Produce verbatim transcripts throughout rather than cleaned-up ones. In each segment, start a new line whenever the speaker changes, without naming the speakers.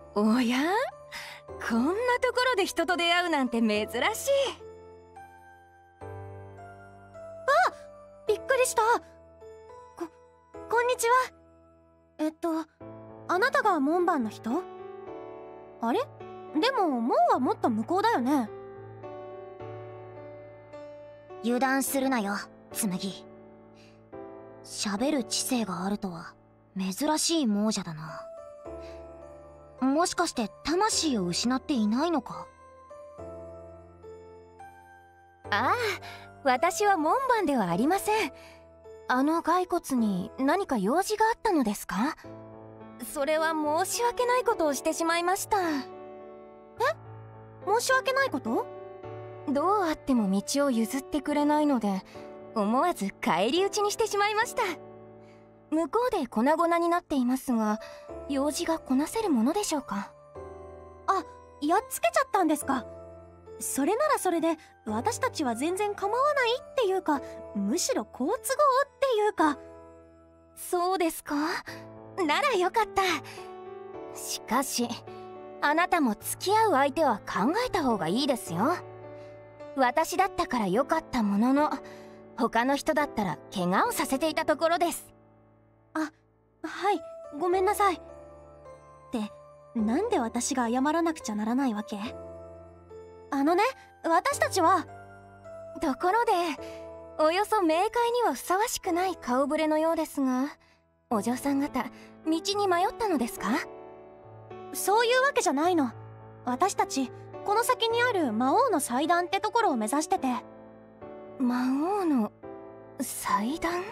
おや、こんなところで人と出会うなんて珍しい。
あ、びっくりした。こ、こんにちは。えっと、あなたが門番の人？あれ？でも門はもっと向こうだよね。
油断するなよ、紬。喋る知性があるとは珍しい亡者だな。もしかして魂を失っていないのか？
ああ、私は門番ではありません。あの骸骨に何か用事があったのですか？それは申し訳ないことをしてしまいました。え？
申し訳ないこと？
どうあっても道を譲ってくれないので、思わず返り討ちにしてしまいました。向こうで粉々になっていますが、用事がこなせるものでしょうか？
あ、やっつけちゃったんですか。それならそれで私たちは全然構わないっていうか、むしろ好都合っていうか。
そうですか？ならよかった。しかしあなたも付き合う相手は考えた方がいいですよ。私だったからよかったものの、他の人だったら怪我をさせていたところです。
あ、はい、ごめんなさい。って、なんで私が謝らなくちゃならないわけ？あのね、私たちは。
ところで、およそ冥界にはふさわしくない顔ぶれのようですが、お嬢さん方、道に迷ったのですか？
そういうわけじゃないの。私たちこの先にある魔王の祭壇ってところを目指してて。
魔王の祭壇？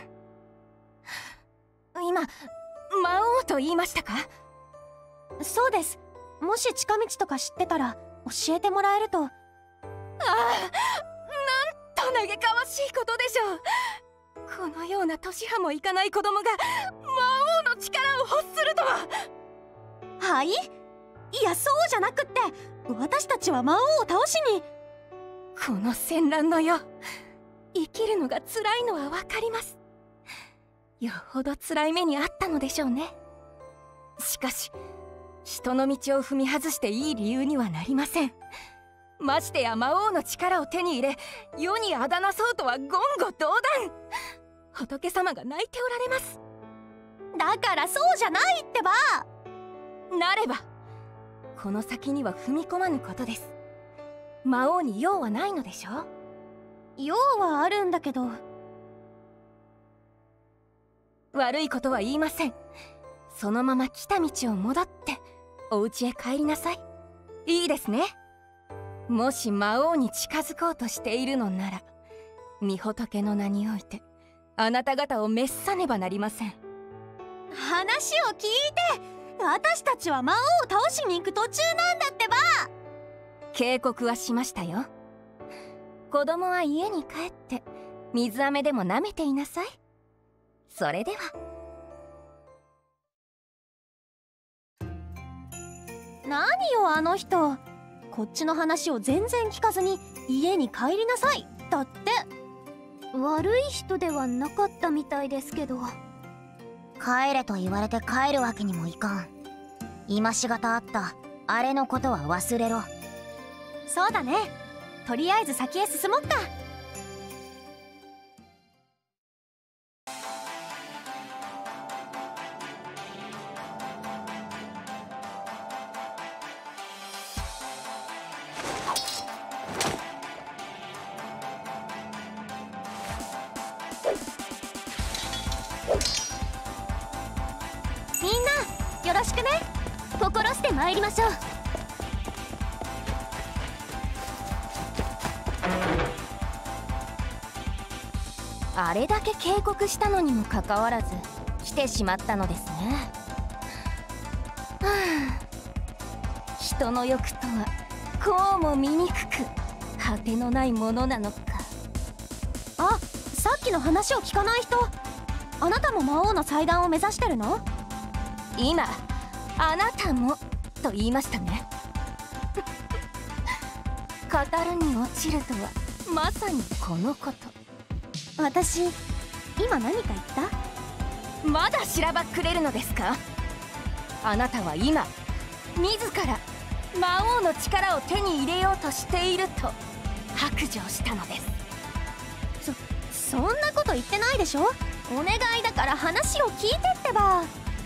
今、魔王と言いましたか？
そうです。もし近道とか知ってたら教えてもらえると。あ
あ、なんと嘆かわしいことでしょう。このような年端もいかない子供が魔王の力を欲するとは。
はい？いや、そうじゃなくって、私たちは魔王を倒しに。
この戦乱の世、生きるのが辛いのはわかります。よほど辛い目にあったのでしょうね。しかし人の道を踏み外していい理由にはなりません。ましてや魔王の力を手に入れ、世にあだなそうとは言語道断。仏様が泣いておられます。
だからそうじゃないってば。
なればこの先には踏み込まぬことです。魔王に用はないのでしょう？
用はあるんだけど。
悪いことは言いません。そのまま来た道を戻ってお家へ帰りなさい。いいですね。もし魔王に近づこうとしているのなら、御仏の名においてあなた方を滅さねばなりません。
話を聞いて、私たちは魔王を倒しに行く途中なんだってば。
警告はしましたよ。子供は家に帰って水飴でも舐めていなさい。それでは。
何よあの人、こっちの話を全然聞かずに家に帰りなさいだって。
悪い人ではなかったみたいですけど。帰れと言われて帰るわけにもいかん。今しがたあったあれのことは忘れろ。
そうだね。とりあえず先へ進もっか。
みんなよろしくね。心して参りましょう。
あれだけ警告したのにもかかわらず来てしまったのですね。はあ、人の欲とはこうも醜く果てのないものなのか。
あ、さっきの話を聞かない人、あなたも魔王の祭壇を目指してるの？
今あなたもと言いましたね。語るに落ちるとはまさにこのこと。
私今何か言った？
まだしらばっくれるのですか？あなたは今自ら魔王の力を手に入れようとしていると白状したのです。
そそんなこと言ってないでしょ。お願いだから話を聞いてってば。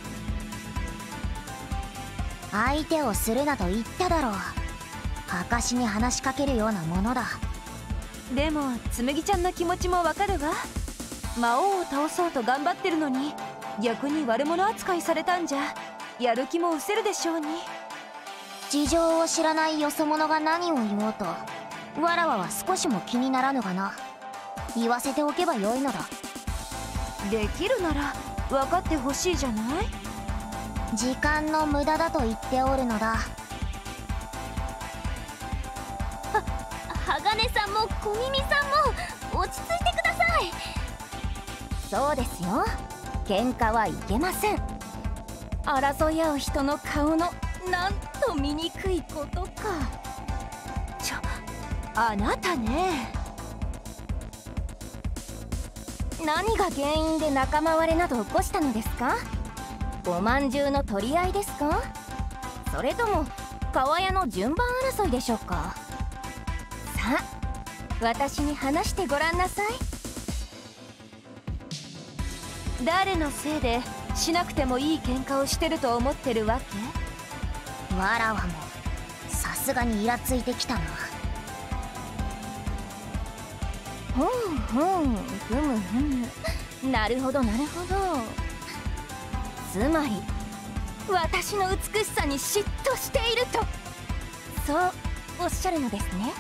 相手をするなと言っただろう。証に話しかけるようなものだ。
でも紬ちゃんの気持ちもわかるわ。魔王を倒そうと頑張ってるのに逆に悪者扱いされたんじゃやる気も失せるでしょうに。
事情を知らないよそ者が何を言おうとわらわは少しも気にならぬがな。言わせておけばよいのだ。
できるなら分かってほしいじゃない。
時間の無駄だと言っておるのだ。
は鋼さんも小耳さんも落ち着いてください。
そうですよ、喧嘩はいけません。争い合う人の顔のなんと醜いことか。
ちょあなたね。
何が原因で仲間割れなど起こしたのですか？おまんじゅうの取り合いですか？それとも川屋の順番争いでしょうか？さあ私に話してごらんなさい。
誰のせいでしなくてもいい喧嘩をしてると思ってるわけ？
わらわもさすがにイラついてきたな。
ほんほんふむふむ、なるほどなるほど。つまり私の美しさに嫉妬していると、そうおっしゃるのですね。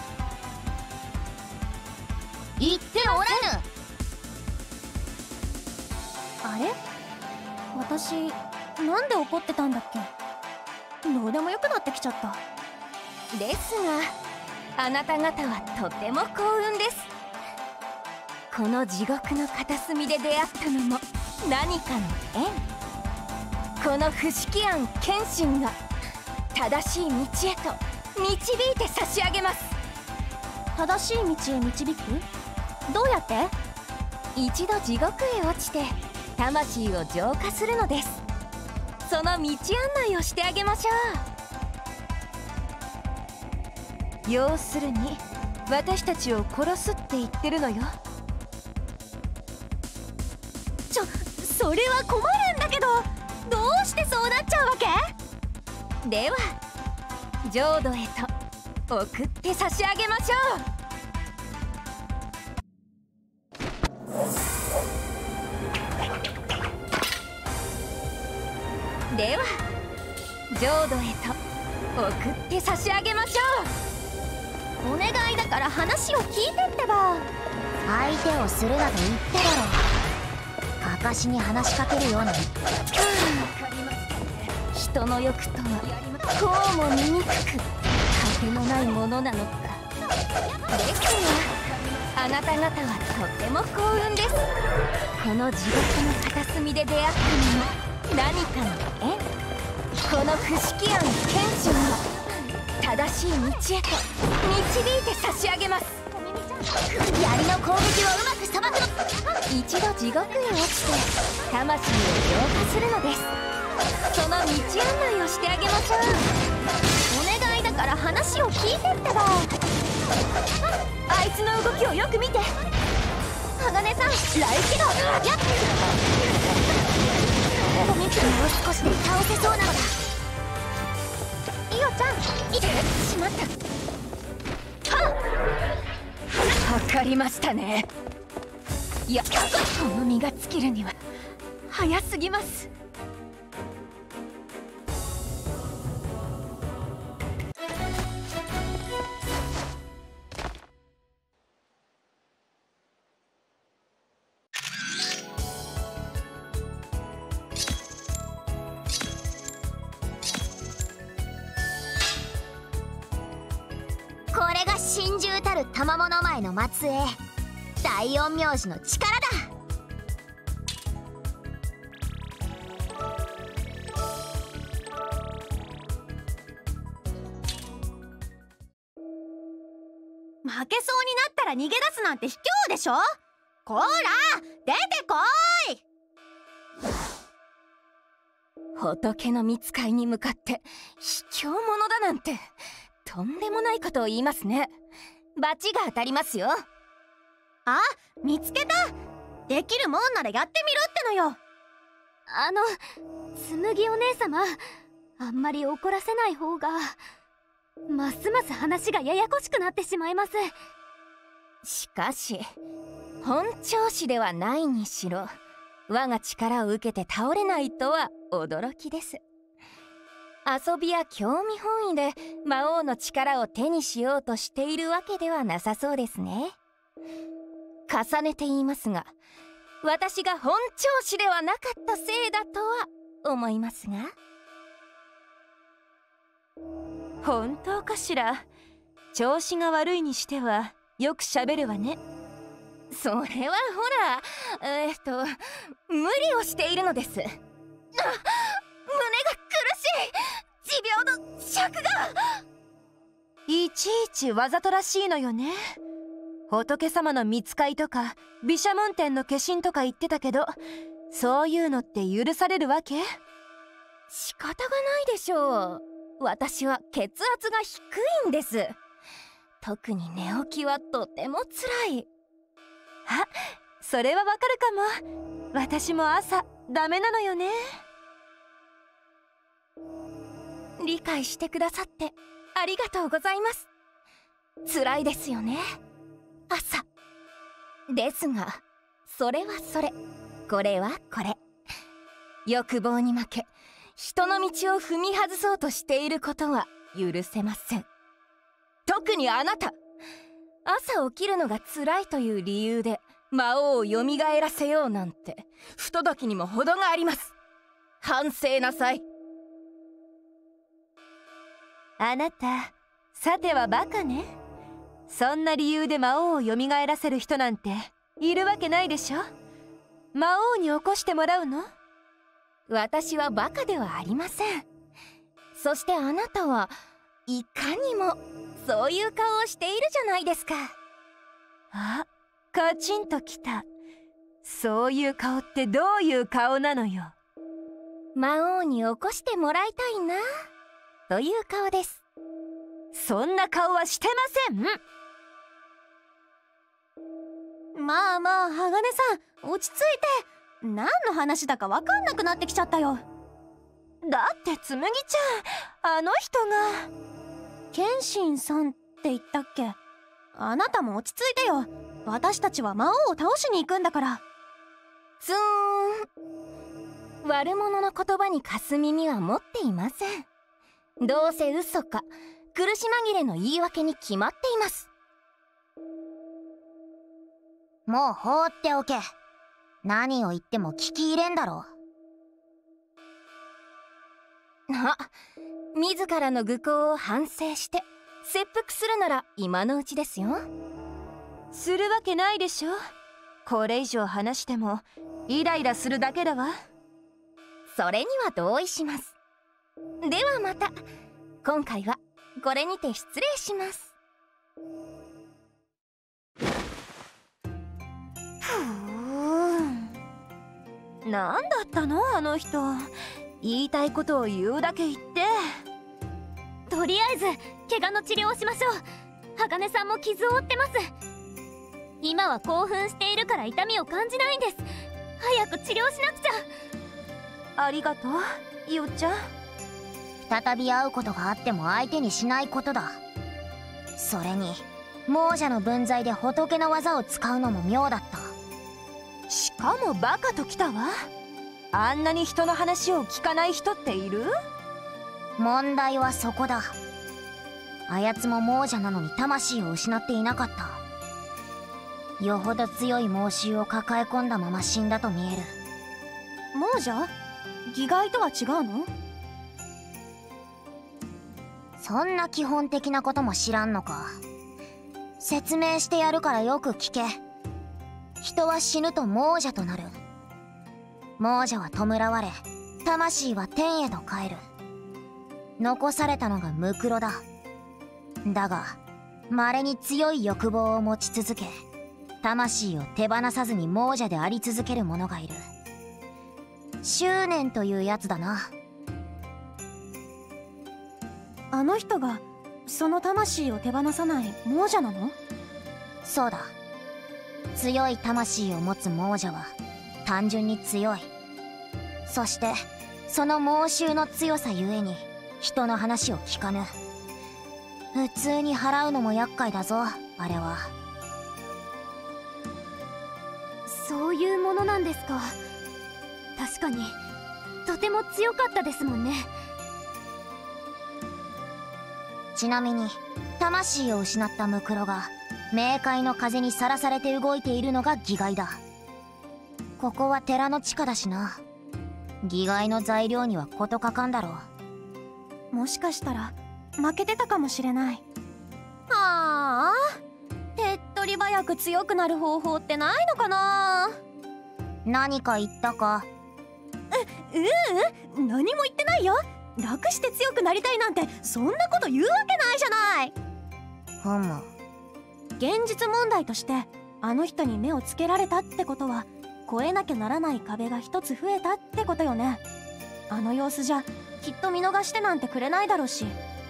言っておらぬ。
あれ、私なんで怒ってたんだっけ。どうでもよくなってきちゃった。
ですがあなた方はとても幸運です。この地獄の片隅で出会ったのも何かの縁。この不思議庵謙信が正しい道へと導いて差し上げます。
正しい道へ導く？どうやって？
一度地獄へ落ちて魂を浄化するのです。その道案内をしてあげましょ
う。要するに私たちを殺すって言ってるのよ。ちょ、それは困るんだけど、どうしてそうなっちゃうわけ？
では浄土へと送って差し上げましょう。では浄土へと送って差し上げましょ
う。お願いだから話を聞いてってば。
相手をするなと言っただろう。かかしに話しかけるような。
人の欲とはこうも醜く果てのないものなのか。ですがあなた方はとても幸運です。この地獄の片隅で出会ったのも何かの縁。この不思議庵謙信が正しい道へと導いて差し上げます。
槍の攻撃をうまくさばくの。
一度地獄へ落ちて魂を浄化するのです。その道案内をしてあげましょう。
お願いだから話を聞いてってば。あいつの動きをよく見て。鋼さん、来気度。やっ
もう少しで倒せそうなのだ。
イオちゃん、いてしまった。はっ、
わかりましたね。いや、この身が尽きるには早すぎます。
これが神獣たる賜物前の末裔、大陰陽師の力だ。
負けそうになったら逃げ出すなんて卑怯でしょ。こーら出てこーい。
仏の御使いに向かって卑怯者だなんてとんでもないことを言いますね。罰が当たりますよ。
あ、見つけた。できるもんならやってみるってのよ。
あの紬お姉様、あんまり怒らせない方が。ますます話がややこしくなってしまいます。
しかし本調子ではないにしろ、我が力を受けて倒れないとは驚きです。遊びや興味本位で魔王の力を手にしようとしているわけではなさそうですね。重ねて言いますが、私が本調子ではなかったせいだとは思いますが。
本当かしら。調子が悪いにしてはよくしゃべるわね。
それはほら、えー、っと無理をしているのです。あ、胸が苦しい。持病の尺が。
いちいちわざとらしいのよね。仏様の御使いとか毘沙門天の化身とか言ってたけど、そういうのって許されるわけ？
仕方がないでしょう。私は血圧が低いんです。特に寝起きはとてもつらい。
あ、それはわかるかも。私も朝ダメなのよね。
理解してくださってありがとうございます。辛いですよね、朝。ですがそれはそれ、これはこれ。欲望に負け人の道を踏み外そうとしていることは許せません。特にあなた、朝起きるのが辛いという理由で魔王をよみがえらせようなんて不届きにも程があります。反省なさい。
あなた、さてはバカね。そんな理由で魔王をよみがえらせる人なんているわけないでしょ。魔王に起こしてもらうの？
私はバカではありません。そしてあなたはいかにもそういう顔をしているじゃないですか。
あ、カチンときた。そういう顔ってどういう顔なのよ。
魔王に起こしてもらいたいなという顔です。
そんな顔はしてません。
まあまあ、鋼さん落ち着いて。何の話だか分かんなくなってきちゃったよ。
だって紬ちゃん、あの人が
謙信さんって言ったっけ。あなたも落ち着いてよ。私たちは魔王を倒しに行くんだから。
つーん、悪者の言葉に貸す耳は持っていません。どうせ嘘か苦し紛れの言い訳に決まっています。
もう放っておけ。何を言っても聞き入れんだろ
う。あ、自らの愚行を反省して切腹するなら今のうちですよ。
するわけないでしょ。これ以上話してもイライラするだけだわ。
それには同意します。ではまた。今回はこれにて失礼します。
なんだったのあの人。言いたいことを言うだけ言って。
とりあえず怪我の治療をしましょう。鋼さんも傷を負ってます。今は興奮しているから痛みを感じないんです。早く治療しなくちゃ。
ありがとう、イオちゃん。
再び会うことがあっても相手にしないことだ。それに亡者の分際で仏の技を使うのも妙だった。
しかもバカときたわ。あんなに人の話を聞かない人っている？
問題はそこだ。あやつも亡者なのに魂を失っていなかった。よほど強い妄執を抱え込んだまま死んだと見える。
亡者？義骸とは違うの？
そんな基本的なことも知らんのか。説明してやるからよく聞け。人は死ぬと亡者となる。亡者は弔われ、魂は天へと帰る。残されたのがムクロだ。だが稀に強い欲望を持ち続け、魂を手放さずに亡者であり続ける者がいる。執念というやつだな。
あの人がその魂を手放さない亡者なの？
そうだ。強い魂を持つ亡者は単純に強い。そしてその猛襲の強さゆえに人の話を聞かぬ。普通に払うのも厄介だぞ、あれは。
そういうものなんですか。確かにとても強かったですもんね。
ちなみに魂を失ったムクロが冥界の風にさらされて動いているのが義骸だ。ここは寺の地下だしな。義骸の材料には事欠かんだろ
う。もしかしたら負けてたかもしれない。ああ、手っ取り早く強くなる方法ってないのかな？
何か言ったか？
う、ううん、何も言ってないよ。楽して強くなりたいなんてそんなこと言うわけないじゃない。
ふむ。
現実問題としてあの人に目をつけられたってことは越えなきゃならない壁が一つ増えたってことよね。あの様子じゃきっと見逃してなんてくれないだろうし。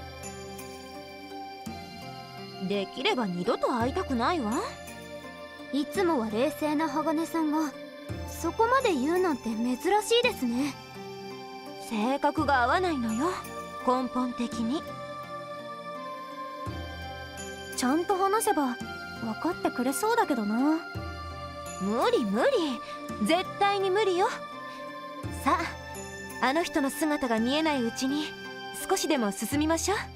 できれば二度と会いたくないわ。
いつもは冷静な鋼さんがそこまで言うなんて珍しいですね。
性格が合わないのよ、根本的に。
ちゃんと話せば分かってくれそうだけどな。
無理無理、絶対に無理よ。さあ、あの人の姿が見えないうちに少しでも進みましょう。